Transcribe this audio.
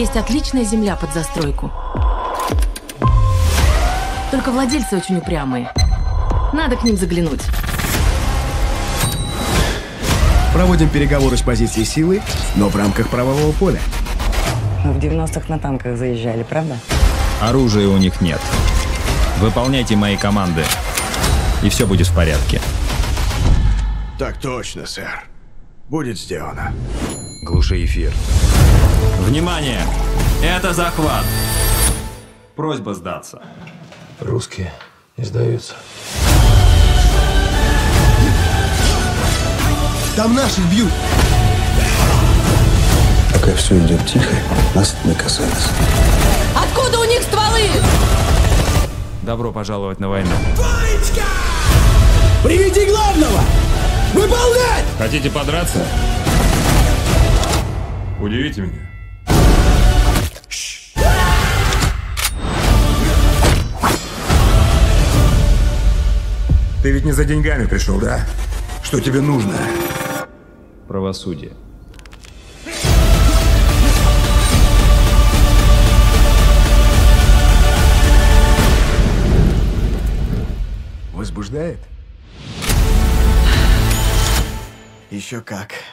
есть отличная земля под застройку. Только владельцы очень упрямые. Надо к ним заглянуть. Проводим переговоры с позиции силы, но в рамках правового поля. Мы в 90-х на танках заезжали, правда? Оружия у них нет. Выполняйте мои команды, и все будет в порядке. Так точно, сэр. Будет сделано. Глуши эфир. Внимание! Это захват! Просьба сдаться. Русские не сдаются. Там наших бьют! Пока все идет тихо, нас не касается. Откуда у них стволы? Добро пожаловать на войну. Приведи главного! Выполнять! Хотите подраться? Удивите меня. Ты ведь не за деньгами пришел, да? Что тебе нужно? Правосудие. Возбуждает? Еще как.